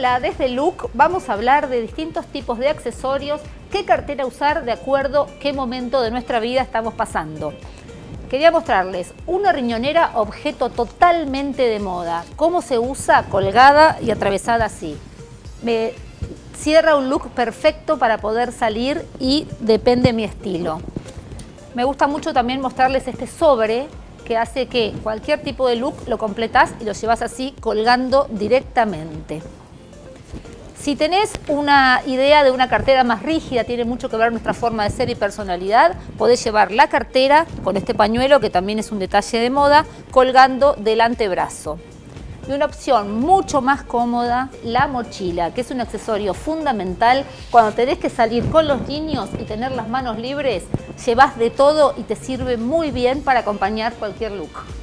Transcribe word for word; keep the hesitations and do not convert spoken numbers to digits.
Hola, desde Look vamos a hablar de distintos tipos de accesorios, qué cartera usar de acuerdo a qué momento de nuestra vida estamos pasando. Quería mostrarles una riñonera, objeto totalmente de moda. Cómo se usa colgada y atravesada así. Me cierra un look perfecto para poder salir y depende de mi estilo. Me gusta mucho también mostrarles este sobre que hace que cualquier tipo de look lo completás y lo llevas así colgando directamente. Si tenés una idea de una cartera más rígida, tiene mucho que ver nuestra forma de ser y personalidad, podés llevar la cartera con este pañuelo, que también es un detalle de moda, colgando del antebrazo. Y una opción mucho más cómoda, la mochila, que es un accesorio fundamental cuando tenés que salir con los niños y tener las manos libres, llevas de todo y te sirve muy bien para acompañar cualquier look.